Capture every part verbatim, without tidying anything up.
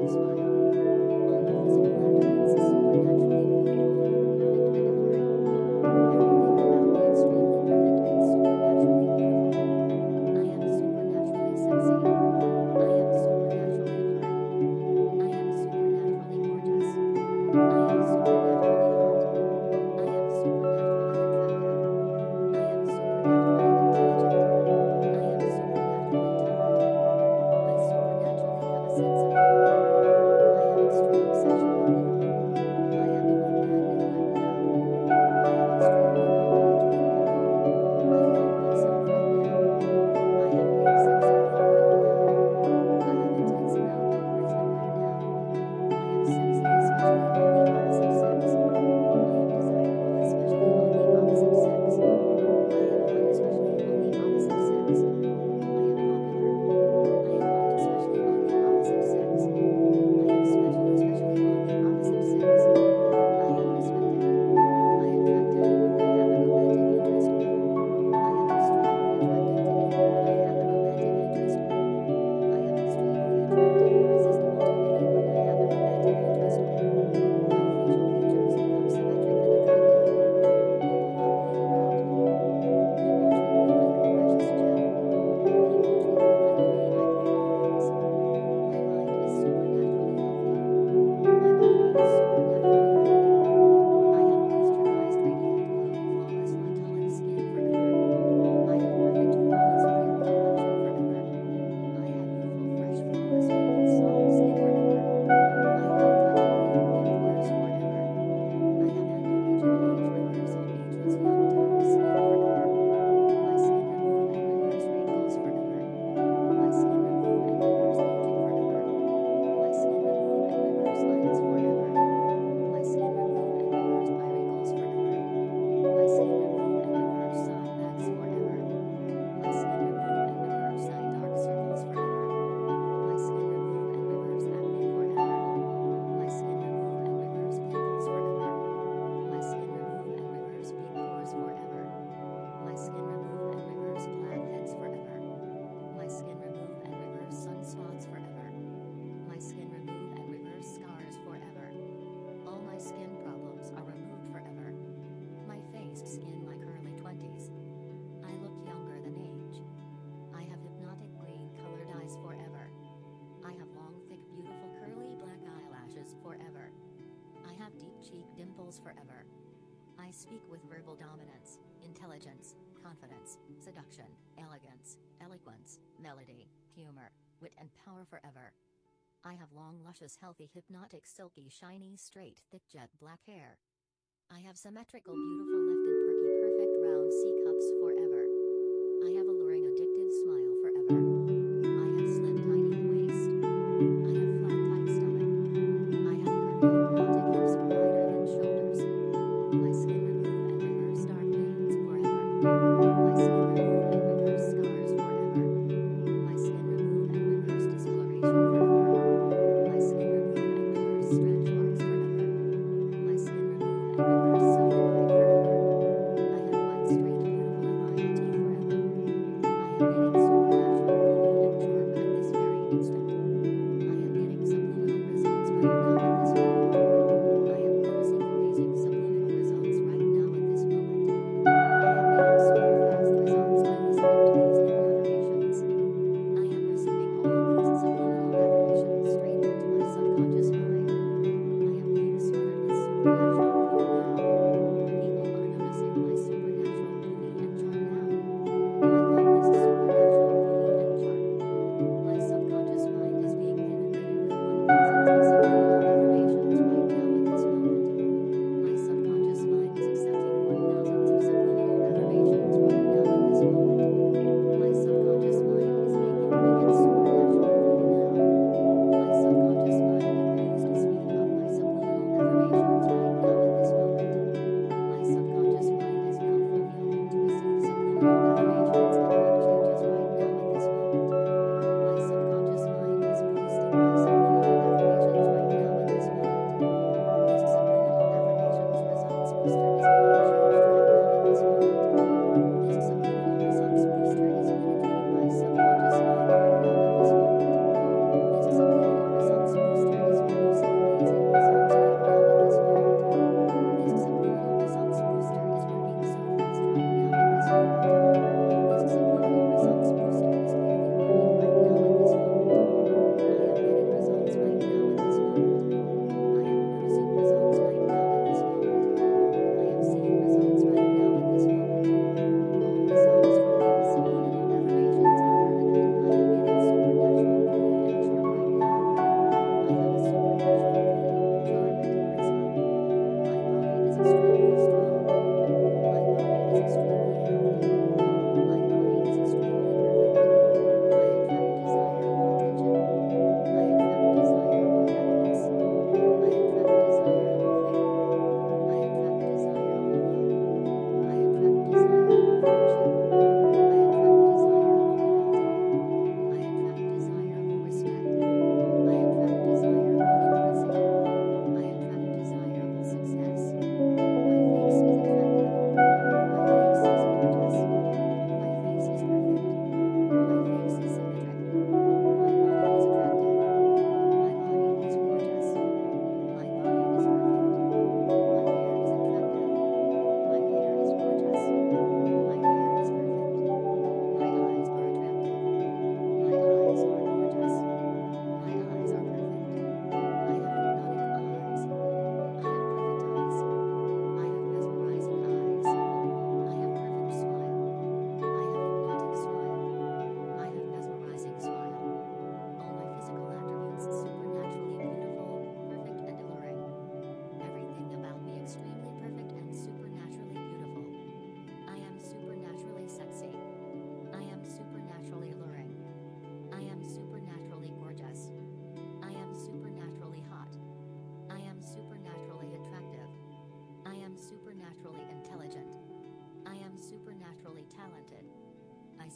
Forever. I speak with verbal dominance, intelligence, confidence, seduction, elegance, eloquence, melody, humor, wit and power forever. I have long, luscious, healthy, hypnotic, silky, shiny, straight, thick jet black hair. I have symmetrical, beautiful, lifted, perky, perfect round C cups forever. I have alluring, addictive smile forever. I have slim, tiny waist. I have flat, tight stomach. I have curvy, hypnotic hips wider than shoulders. My skin remove and reverse dark veins forever. My skin remove and reverse scars forever. My skin remove and reverse discoloration forever. My skin remove and reverse stretch marks forever. My skin remove and reverse cellulite forever. I have white, straight, beautiful, aligned teeth forever. I am knitting supernatural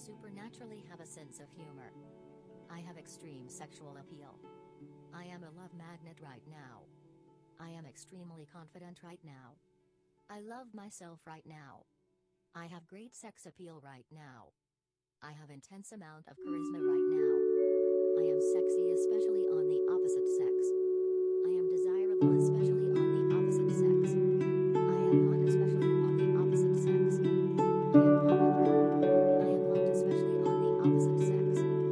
supernaturally have a sense of humor. I have extreme sexual appeal. I am a love magnet right now. I am extremely confident right now. I love myself right now. I have great sex appeal right now. I have intense amount of charisma right now. I am sexy, especially on the opposite sex. I am desirable, especially on the opposite sex. I am hot, especially on the opposite sex. I am popular. I am loved, especially on the opposite sex.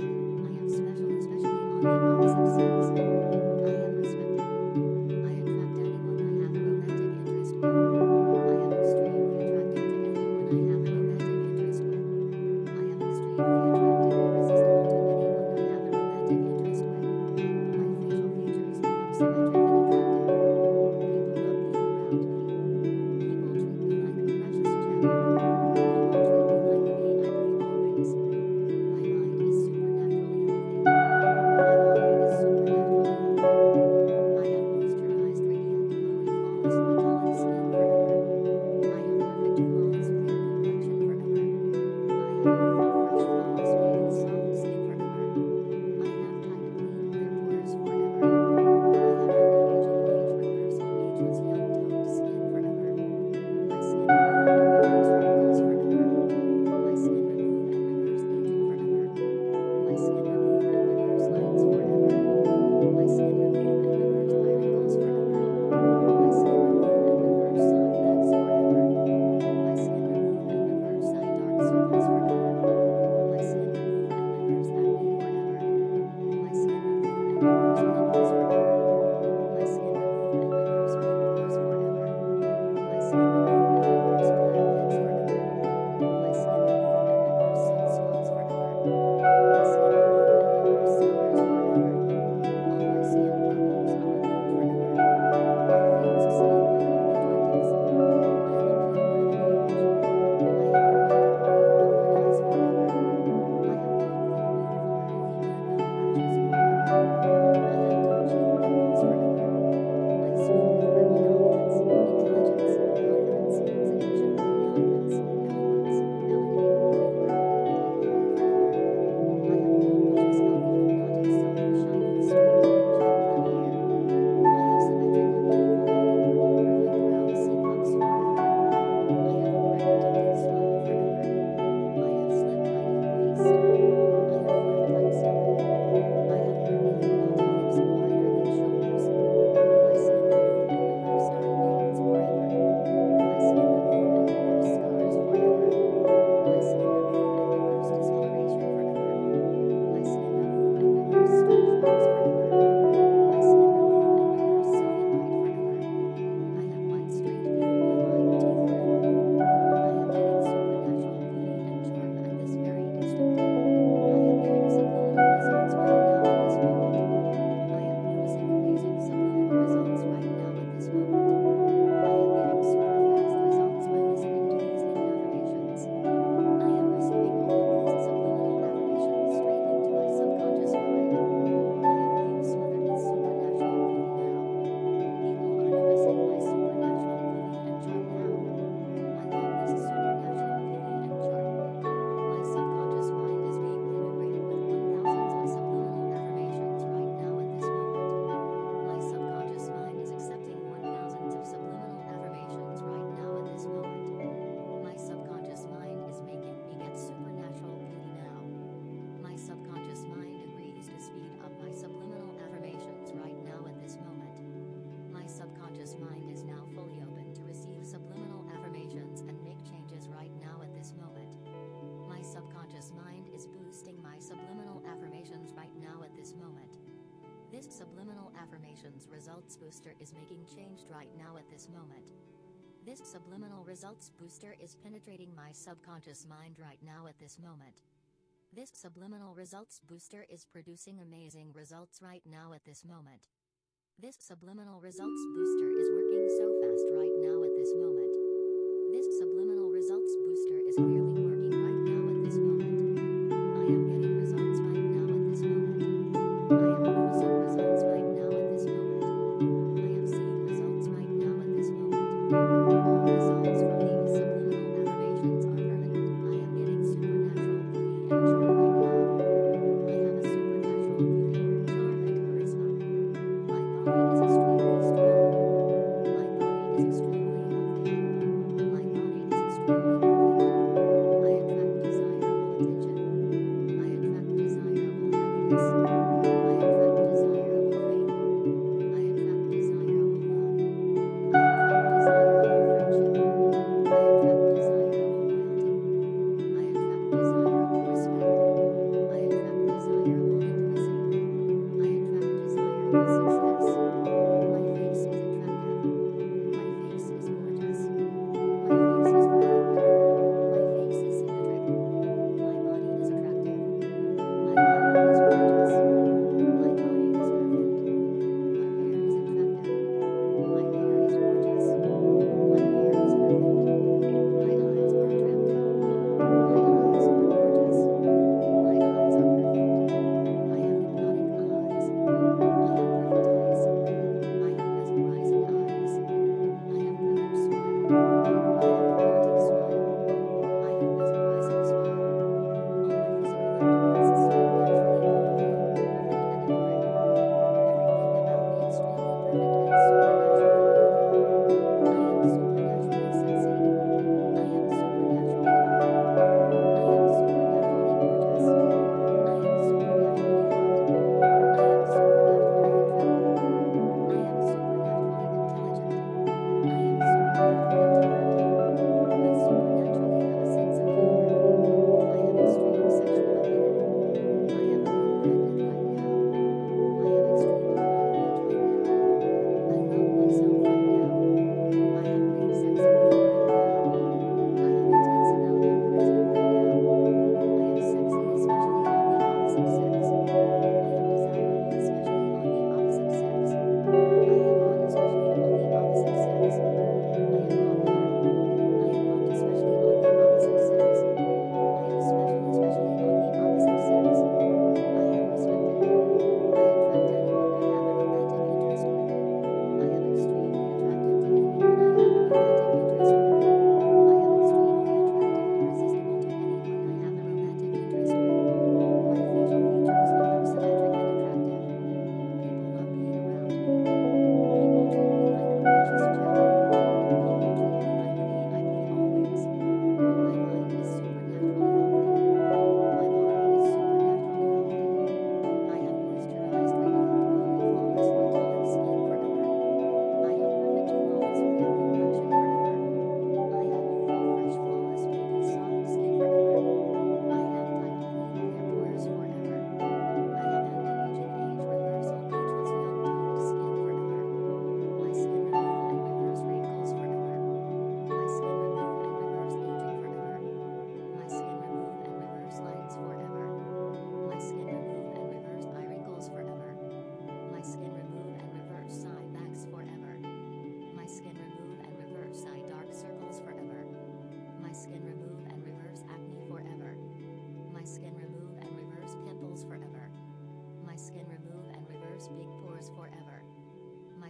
I am special, especially on the opposite sex. I am respected. I attract anyone I have a romantic interest with. I am extremely attractive to anyone I have a romantic interest with. I am extremely attractive, irresistible to anyone I have a romantic interest with. My facial features become symmetric and attractive. People love being around me. People treat me like a precious gem. People treat me like the V I P always. My mind is supernaturally healthy. My body is supernaturally healthy. I have moisturized, radiant, glowy, flawless, metallic skin forever. I have perfect, flawless, clear complexion forever. I have youthful, fresh, flawless, beauty, soft skin forever. I have tight, clean, clear pores forever. I have anti-aging, age reversal, ageless, young toned skin forever. My skin remove and reverse wrinkles forever. My skin remove and reverse aging forever. My skin remove and reverse lines forever. My skin remove and reverse eye wrinkles forever. My skin remove and reverse side bags forever. My skin remove and reverse eye dark circles forever. My skin remove and reverse acne forever. My skin remove and reverse pimples forever. My skin remove and reverse pink pores forever. My skin remove and reverse blackheads forever. My skin remove and reverse sunspots forever. My skin remove and reverse scars forever. All my skin problems are removed forever. My face skin like early twenties. I look younger than age. I have romantic green colored eyes forever. I have long, thick, beautiful, curly black eyelashes forever. I have deep cheek dimples forever. I speak with verbal dominance, intelligence, confidence, seduction, elegance, eloquence, melody, humor, wit and power forever. I have long, luscious, healthy, hypnotic, silky, shiny, straight, and jet black hair. I have symmetrical, beautiful, lifted, perky, perfect round C cups forever. I have a bright, addictive smile forever. I have slim, radiant waist. I have flat, tight stomach. I have curvy, hypnotic hips wider than shoulders. My skin remove and reverse dark veins forever. My skin remove and reverse scars forever. My skin remove and reverse discoloration forever. My skin remove and reverse starch marks forever. My skin remove and reverse cellulite forever. I have white, straight, beautiful, aligned teeth forever. I am getting supernatural beauty and charm at this very instant. I am getting subliminal results right now at this moment. I am noticing amazing subliminal results right now at this moment. I am getting super fast results by listening to these hidden affirmations. I am receiving all of these subliminal affirmations straight into my subconscious mind. I am being smothered with supernatural beauty now. People are noticing my supernatural beauty and charm now. I love this supernatural beauty and charm. My subconscious mind is being penetrated with one thousands of subliminal affirmations right now at this moment. My subconscious mind is accepting one thousands of subliminal affirmations right now at this moment. My subconscious mind is making me get supernatural beauty now. My subconscious mind agrees to speed up my subliminal affirmations right now at this moment. My subconscious mind is now fully open to receive subliminal affirmations and make changes right now at this moment. My subconscious mind is boosting my subliminal affirmations right now at this moment. This subliminal affirmations results booster is making changed right now at this moment. This subliminal results booster is penetrating my subconscious mind right now at this moment. This subliminal results booster is producing amazing results right now at this moment. This subliminal results booster is working so fast right now at this moment. This subliminal results booster is clearly working right now at this moment. I am getting results right now at this moment. I am noticing results right now at this moment. I am seeing results right now at this moment. All results from these subliminal affirmations are permanent. I am getting supernatural beauty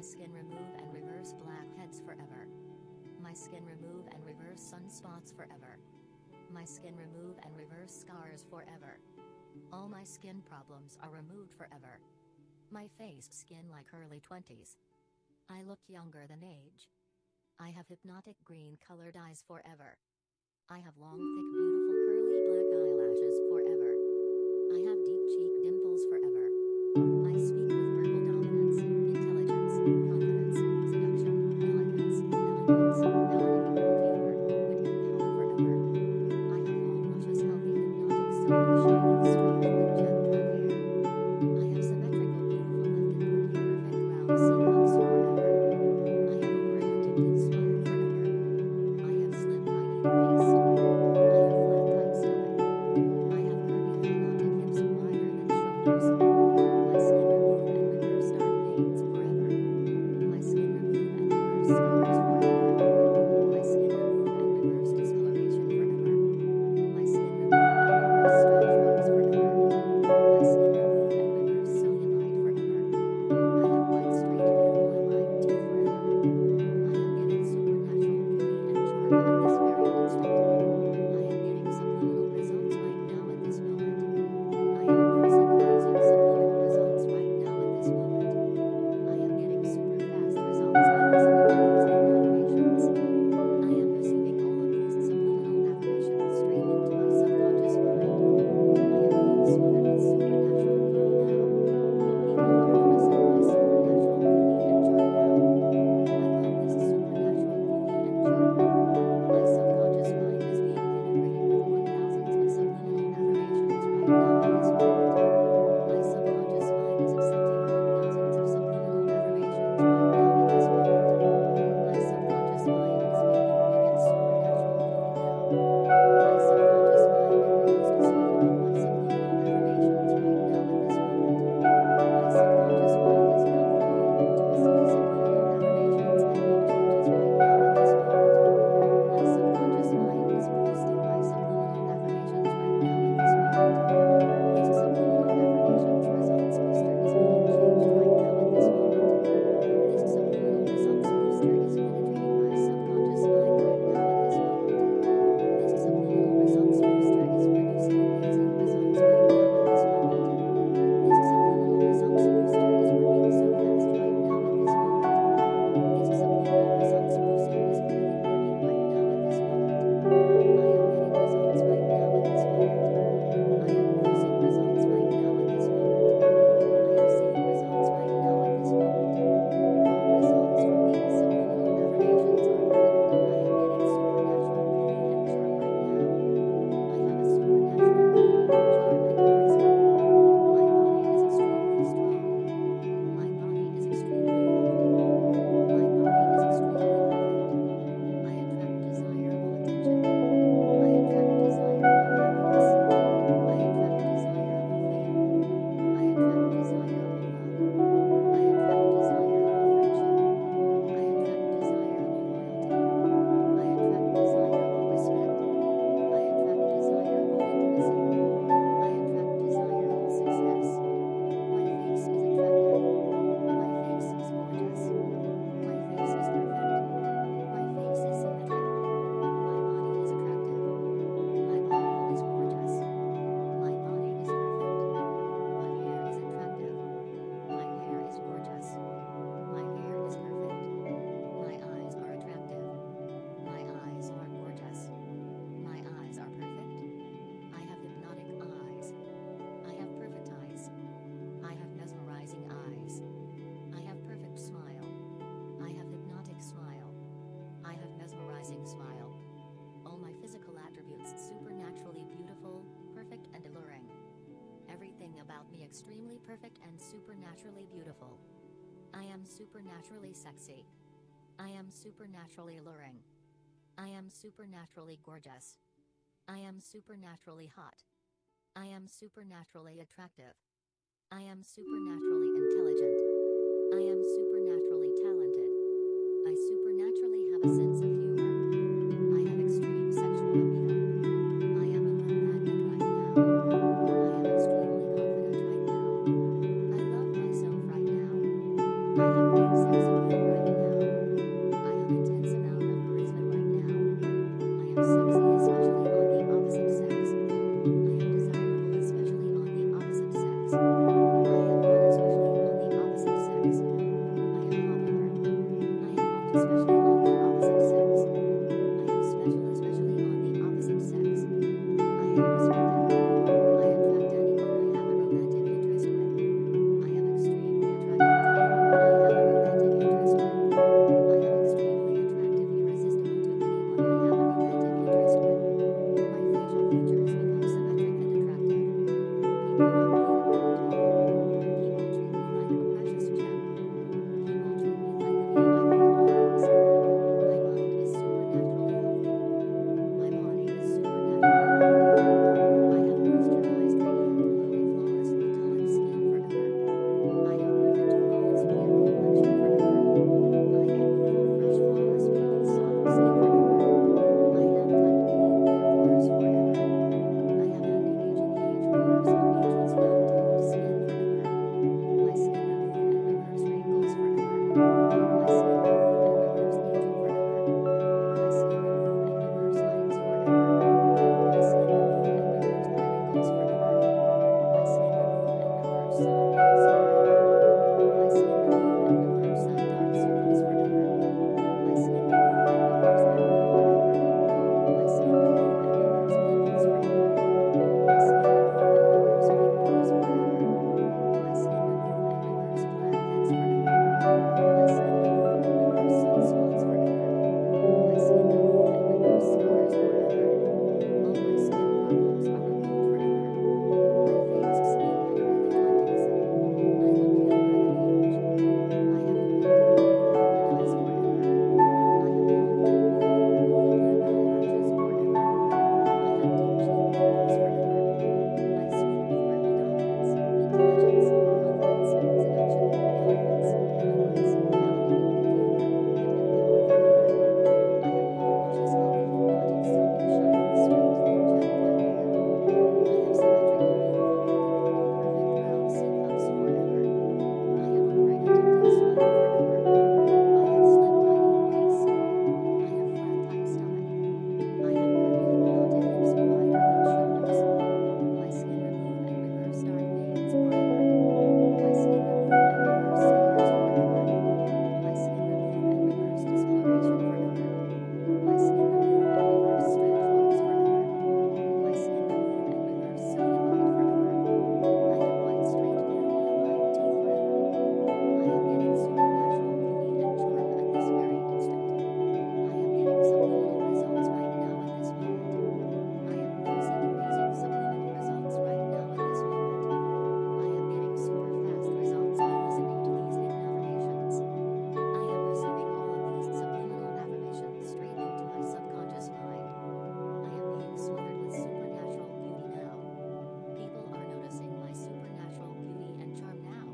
skin remove and reverse blackheads forever. My skin remove and reverse sunspots forever. My skin remove and reverse scars forever. All my skin problems are removed forever. My face skin like early twenties. I look younger than age. I have hypnotic green colored eyes forever. I have long, thick, beautiful, curly black eyelashes forever. I have deep cheek dimples forever. I speak with verbal dominance, intelligence, confidence, seduction, elegance, elegance, melody, humor, wit and power forever. I have long, luscious, healthy, hypnotic, silky, shiny, straight, thick, jet black hair. I have symmetrical, beautiful, lifted, quirky, perfect, round C cups forever. I have a brilliant, addictive smile forever. I have slim, tiny waist. I have flat, tight stomach. I have curvy, hypnotic hips wider than shoulders. My skin remove and reverse dark veins forever. My skin remove and reverse scars forever. My skin remove and reverse discoloration forever. My skin remove and reverse stretch marks forever. My skin remove and reverse cellulite forever. I have white, straight, beautiful, aligned teeth forever. I am getting supernatural beauty and charm at this very instant. I am getting subliminal results right now at this moment. I am noticing amazing subliminal results right now at this moment. I am getting super fast results by listening to these hidden affirmations. I am receiving all of these subliminal affirmations straight into my subconscious mind. I am being smothered with supernatural beauty now. People are noticing my supernatural beauty and charm now. I love this supernatural beauty and charm. My subconscious mind is being penetrated with one thousands of subliminal affirmations right now at this moment. My subconscious mind is accepting one thousands of subliminal affirmations right now at this moment. My subconscious mind is making me get supernatural beauty now. My subconscious mind agrees to speed up my subliminal affirmations right now at this moment. My subconscious mind is now fully open to receive subliminal affirmations and make changes right now at this moment. My subconscious mind is boosting my subliminal affirmations right now at this moment. This subliminal affirmations results booster is being changed right now at this moment. This subliminal results booster is penetrating my subconscious mind right now at this moment. This subliminal results booster is producing amazing results right now at this moment. This subliminal results booster is working so fast right now at this moment. This subliminal results booster is clearly working right now at this moment. I am getting results right now at this moment. I am noticing results right now at this moment. I am seeing results right now at this moment. All results from these subliminal affirmations are permanent. I am getting supernatural beauty and charm right now. I have a supernatural beauty, charm and charisma. My body is extremely strong. My body is extremely healthy. My body is extremely perfect. I attract desirable attention. I attract desirable happiness. I attract desirable fame. I attract desirable love. I attract desirable friendship. I attract desirable loyalty. I attract desirable respect. I attract desirable intimacy. I attract desirable success. My face is attractive. My face is gorgeous. My face is perfect. My face is symmetric. My body is attractive. My body is gorgeous. My body is perfect. My hair is attractive. My hair is gorgeous. My hair is perfect. My eyes are attractive. My eyes are gorgeous. My eyes are perfect. I have hypnotic eyes. I have perfect eyes. I have mesmerizing eyes. I have perfect smile. I have hypnotic smile. I have mesmerizing smile. All my physical attributes supernaturally beautiful, perfect and alluring. Everything about me extremely perfect and supernaturally beautiful. I am supernaturally sexy. I am supernaturally alluring. I am supernaturally gorgeous. I am supernaturally hot. I am supernaturally attractive. I am supernaturally intelligent. I am supernaturally talented. I supernaturally have a sense of humor. I have extreme sexual appeal. I am a love magnet right now. I am extremely confident right now. I love myself right now. I have big sex appeal. especially on the opposite sex. I am special, especially on the opposite sex. I am respected. I attract anyone I have a romantic interest with. I am extremely attractive to anyone I have a romantic interest with. I am extremely attractive, irresistible to anyone I have a romantic interest with. My facial features become symmetric and attractive. People love being around me. People treat me like a precious gem. People treat me like a V I P always. My mind is supernaturally healthy. My body is supernaturally healthy. I have moisturized, radiant, glowing, flawlessly tonic skin forever. I have perfect, flawless, clear complexion forever. I have youthful, fresh, flawless, baby, soft skin forever. I have tight, clean, clear pores forever. I have anti-aging, age reversal, ageless, young, toned skin forever. My skin remove and reverse wrinkles forever. My skin remove and reverse aging forever. My skin remove and reverse lines forever. My skin remove and reverse my wrinkles forever. My skin remove and reverse side bags forever. My skin remove and reverse some dark circles forever. My skin remove and reverse acne forever. My skin remove and reverse pimples forever. My skin remove and reverse pink pores forever. My skin remove and reverse blackheads forever. My skin remove and reverse sunspots forever. My skin remove and reverse scars forever. All my skin problems are removed forever. My phased skin at early twenties. I look younger than age. I have romantic green colored eyes forever. I have long, thick, beautiful, curly, blue eyelashes forever. I have deep cheek dimples forever. I speak with verbal dominance, intelligence, confidence, seduction, elegance, eloquence, melody, humor, wit and power forever. I have long, luscious, healthy, hypnotic, silky, shiny, straight, thin, jet black hair. I have symmetrical, beautiful, healthy, plucky, perfect round C cups forever. I have a luring, addictive smile forever. I have slim, tiny waist. I have flat, tight stomach. I have curvy, hypnotic hips wider than shoulders. My skin remove and reverse dark veins forever. My skin remove and reverse scars forever. My skin remove and reverse discoloration forever. My skin remove and reverse stretch marks forever. My skin remove and reverse cellulite forever. I have white, straight, beautiful, aligned teeth forever. I am getting supernatural beauty and charm at this very instant. I am getting subliminal results right now at this moment. I am noticing amazing subliminal results right now at this moment. I am getting super fast results by listening to these hidden affirmations. I am receiving all of these subliminal affirmations straight into my subconscious mind. I am being smothered with supernatural beauty now. People are noticing my supernatural beauty and charm now.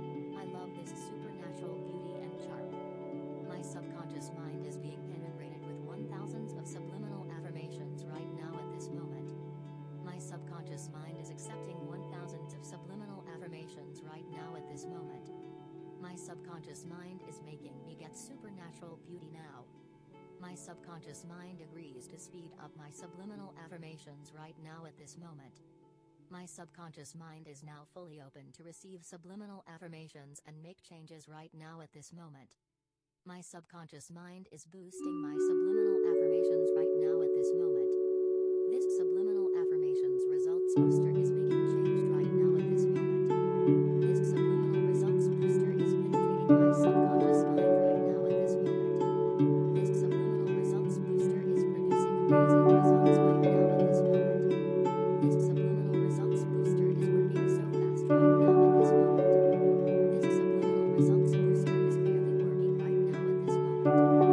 I love this supernatural beauty and charm. My subconscious mind is being penetrated with one thousands of subliminal affirmations right now at this moment. My subconscious mind is accepting one thousands of subliminal affirmations right now at this moment. My subconscious mind is making me get supernatural beauty now. My subconscious mind agrees to speed up my subliminal affirmations right now at this moment. My subconscious mind is now fully open to receive subliminal affirmations and make changes right now at this moment. My subconscious mind is boosting my subliminal affirmations right now at this moment. This subliminal affirmations results booster is making change right now at this moment. This subliminal results booster is penetrating my subconscious mind right now at this moment. This subliminal results booster is producing amazing results right now at this moment. This subliminal results booster is working so fast right now at this moment. This subliminal results booster is clearly working right now at this moment.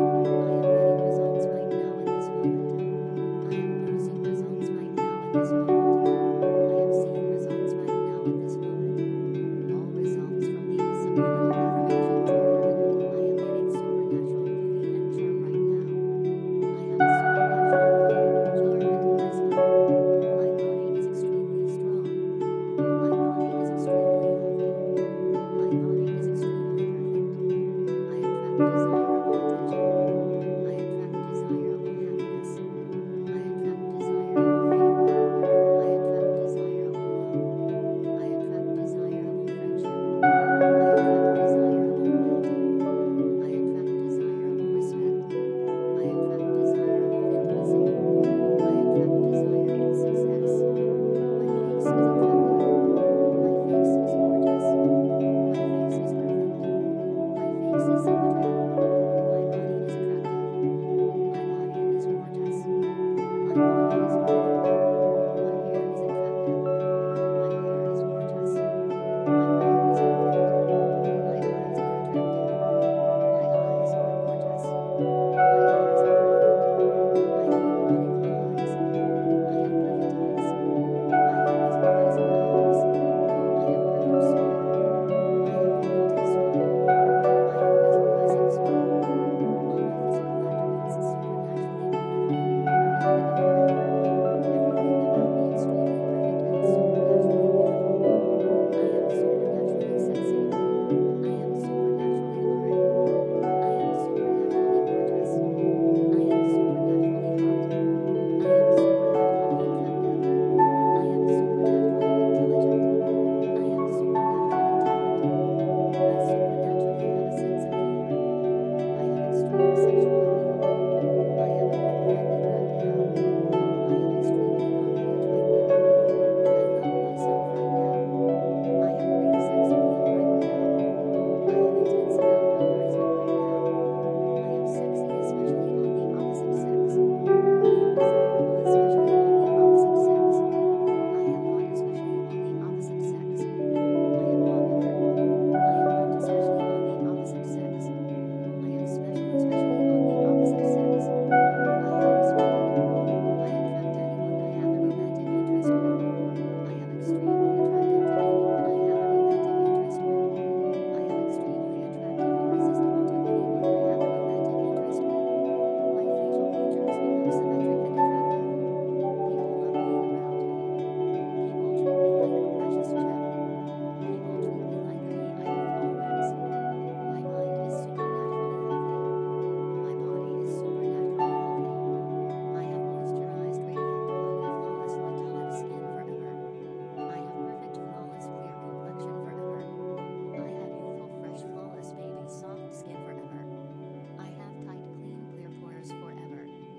I am getting results right now at this moment. I am noticing results right now at this moment. I am seeing is symmetric. My body is attractive. My body is gorgeous. My body is perfect. My hair is attractive. My hair is gorgeous. My hair is perfect. My eyes are attractive. My eyes are gorgeous. My eyes are perfect. I have hypnotic eyes. I have perfect eyes. I have mesmerizing eyes. I have perfect smile. I have hypnotic smile. I have mesmerizing smile. All my physical attributes supernaturally beautiful, perfect and alluring. Everything about me extremely perfect and supernaturally beautiful. I am supernaturally sexy. I am supernaturally alluring. I am supernaturally gorgeous. I am supernaturally hot. I am supernaturally attractive. I am supernaturally intelligent. I am supernaturally talented. I supernaturally have a sense of humor. I have extreme sexual appeal. I am a good magnet right now. I am extremely confident right now. I love myself right now. I have great sex appeal right now. I have intense amount of charisma right now. I am sexy especially on the opposite sex. I am desirable especially on the opposite sex. I am hot especially on the opposite sex. I am popular. I am loved especially on the opposite sex. I am special especially on the opposite sex. I am respected. I attract anyone I have a romantic interest with. I am extremely attractive to anyone I have a romantic interest with. I am extremely attractive irresistible to anyone I have a romantic interest with. My facial features become symmetric and attractive. People love being around me. People treat me like a precious gem. People treat me like a V I P always. My mind is supernaturally healthy. My body is supernaturally healthy. I have moisturized, radiant, glowing, flawless, metallic skin forever. I have perfect, flawless, clear complexion forever. I have youthful, fresh, flawless, baby, soft skin forever. I have tight, clean, clear pores forever.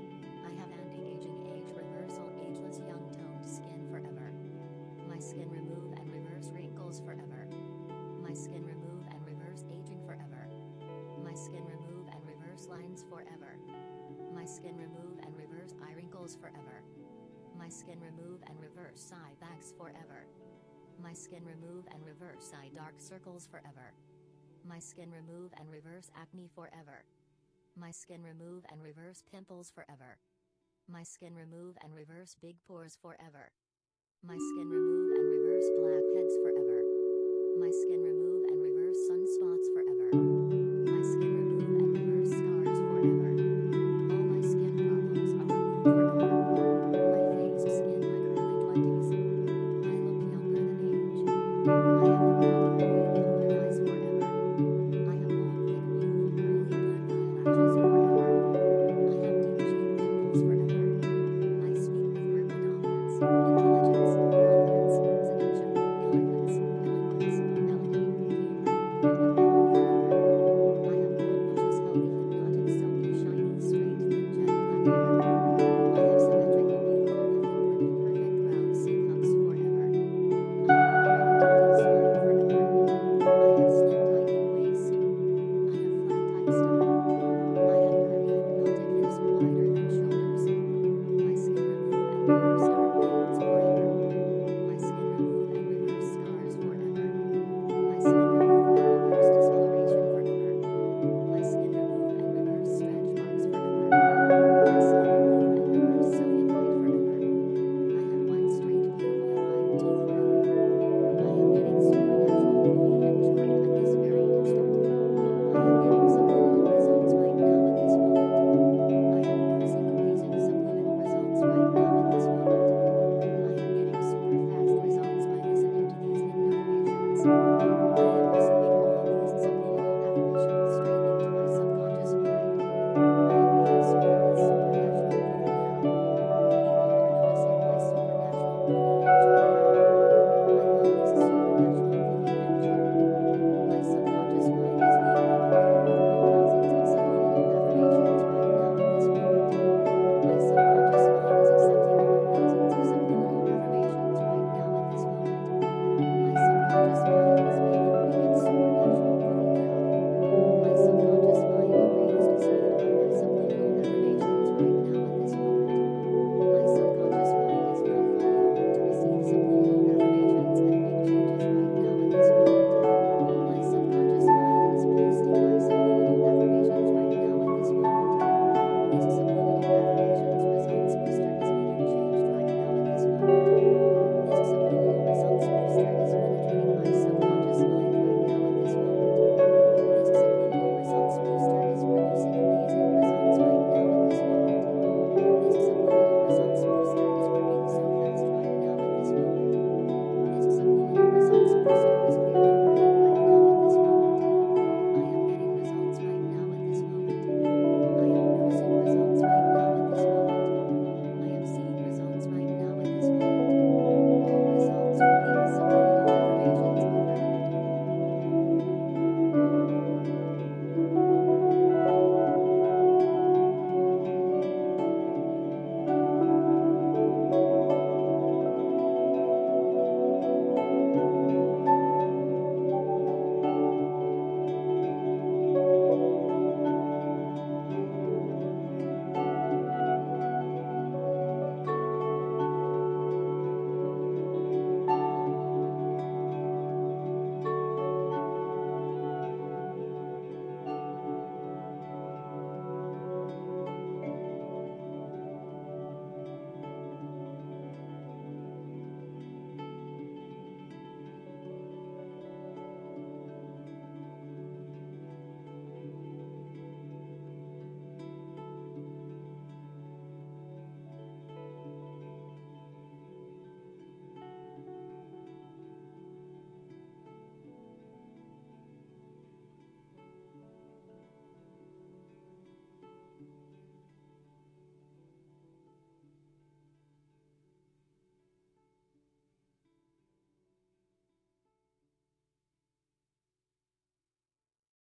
I have anti-aging, age reversal, ageless, young toned skin forever. My skin remove and reverse wrinkles forever. My skin remove and reverse aging forever. My skin remove and reverse lines forever. My skin remove and reverse eye wrinkles forever. My skin remove and reverse side bags forever. My skin remove and reverse eye dark circles forever. My skin remove and reverse acne forever. My skin remove and reverse pimples forever. My skin remove and reverse big pores forever. My skin remove and reverse blackheads forever. My skin remove and reverse sunspots forever.